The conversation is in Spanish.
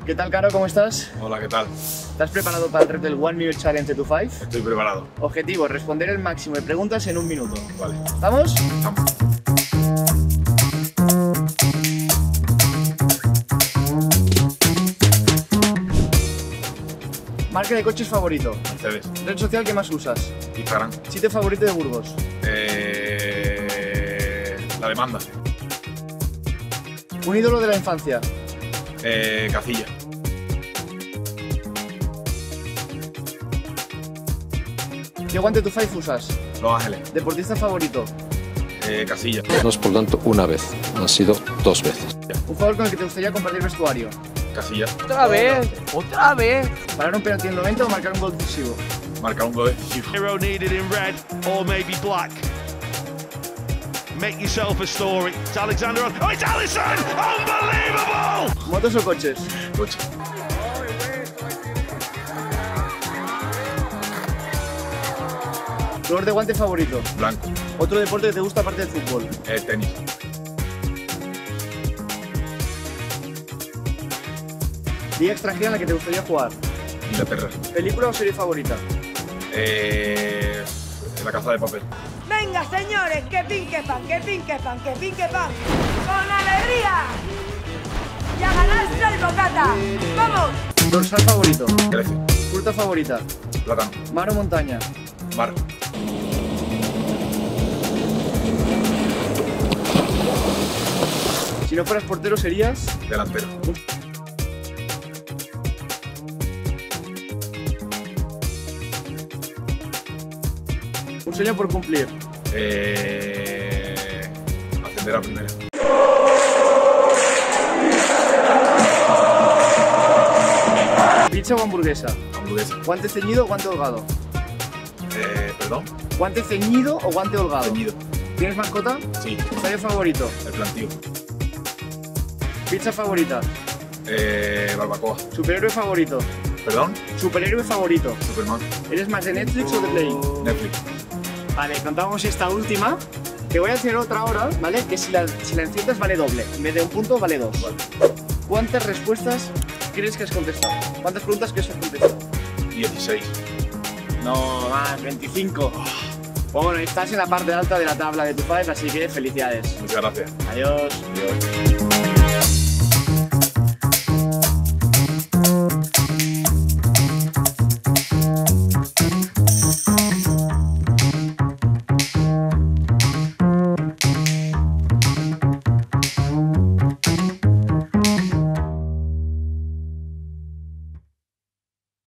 ¿Qué tal, Caro? ¿Cómo estás? Hola, ¿qué tal? ¿Estás preparado para el reto del 1 Minute Challenge to 5? Estoy preparado. Objetivo, responder el máximo de preguntas en 1 minuto. Vale. ¿Estamos? Vamos. Marca de coches favorito. Mercedes. Red social que más usas. Instagram. Sitio favorito de Burgos. La demanda. Un ídolo de la infancia. Cacilla. ¿Qué guante to 5 usas? Los Ángeles. Deportista favorito. Casilla. No es por tanto una vez, han sido 2 veces. Un jugador con el que te gustaría compartir vestuario. Casilla. ¡Otra vez! ¡Otra vez! ¿Parar un penalti en 90 o marcar un gol decisivo? Marca un gol decisivo. Hero needed in red or maybe black. Make yourself a story. It's Alexander. Oh, it's Alisson! Unbelievable! ¿Motos o coches? Coche. ¿Color de guante favorito? Blanco. ¿Otro deporte que te gusta aparte del fútbol? Tenis. ¿Liga extranjera en la que te gustaría jugar? Inglaterra. ¿Película o serie favorita? La Casa de Papel. Venga, señores, que pinque pan, que pinque pan, que pinque pan. ¡Con alegría! ¡Y a ganarse el bocata! ¡Vamos! ¿Dorsal favorito? Grecia. ¿Fruta favorita? Plátano. ¿Mar o montaña? Mar. Si no fueras portero, serías... Delantero. Un sueño por cumplir. Ascender a primera. ¿Pizza o hamburguesa? Hamburguesa. ¿Guante ceñido o guante holgado? Perdón. ¿Guante ceñido o guante holgado? Ceñido. ¿Tienes mascota? Sí. ¿Estadio favorito? El plantío. ¿Pizza favorita? Barbacoa. ¿Superhéroe favorito? Perdón. ¿Superhéroe favorito? Superman. ¿Eres más de Netflix o de Play? Netflix. Vale, contamos esta última. Te voy a hacer otra ahora, ¿vale? Que si la enciertas vale doble. En vez de un punto vale 2. Vale. ¿Cuántas respuestas crees que has contestado? ¿Cuántas preguntas crees que has contestado? 16. No, más, 25. Bueno, estás en la parte alta de la tabla de tu 5, así que felicidades. Muchas gracias. Adiós. Adiós.